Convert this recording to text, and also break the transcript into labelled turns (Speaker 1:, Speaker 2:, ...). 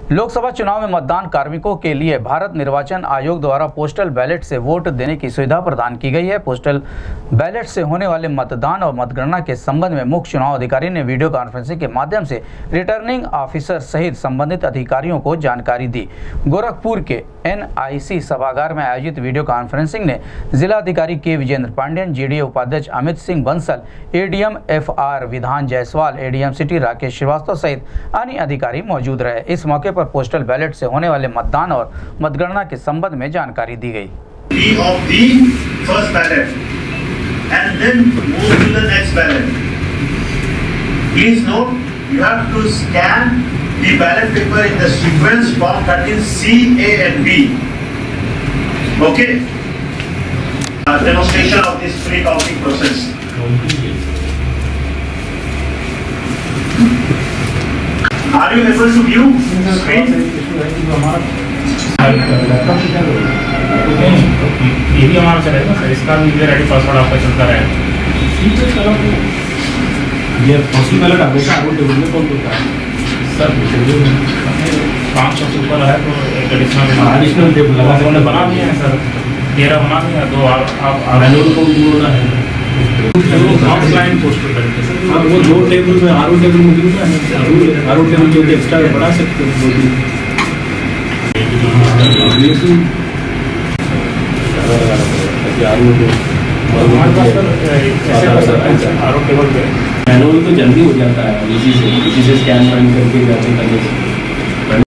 Speaker 1: लोकसभा चुनाव में मतदान कार्मिकों के लिए भारत निर्वाचन आयोग द्वारा पोस्टल बैलेट से वोट देने की सुविधा प्रदान की गई है। पोस्टल बैलेट से होने वाले मतदान और मतगणना के संबंध में मुख्य चुनाव अधिकारी ने वीडियो कॉन्फ्रेंसिंग के माध्यम से रिटर्निंग ऑफिसर सहित संबंधित अधिकारियों को जानकारी दी। गोरखपुर के NIC सभागार में आयोजित वीडियो कॉन्फ्रेंसिंग में जिलाधिकारी के विजेंद्र पांडेयन, JDA उपाध्यक्ष अमित सिंह बंसल, ADM FR विधान जायसवाल, ADM सिटी राकेश श्रीवास्तव सहित अन्य अधिकारी मौजूद रहे। इस मौके पर पोस्टल बैलेट से होने वाले मतदान और मतगणना के संबंध में जानकारी दी गई।
Speaker 2: The ballot paper in the sequence form 13C, A and B. Okay. Demonstration of this free counting process. Are you able to view the screen?
Speaker 3: ये भी हमारा चलेगा सर, इसका भी यूजर आईडी पासवर्ड आपका चलता रहेगा।
Speaker 4: ये फर्स्ट बैलेट हमेशा आगे टेबल में कौन होता है
Speaker 3: सर? 500 से ऊपर है तो एक
Speaker 4: एडिशनल टेबल लगा
Speaker 3: उन्होंने बना दिया है सर, 13 बना दिया तो आप
Speaker 4: मैनुअल को बोलना है
Speaker 3: ऑफलाइन पोस्टल बैलेट सर।
Speaker 4: वो दो टेबल में आरओ टेबल में मिलता है, आरओ टेबल जो एक्स्ट्रा बढ़ा सकते हो। मैनुअल तो जल्दी हो जाता है, इसी से स्कैन करके जाते हैं।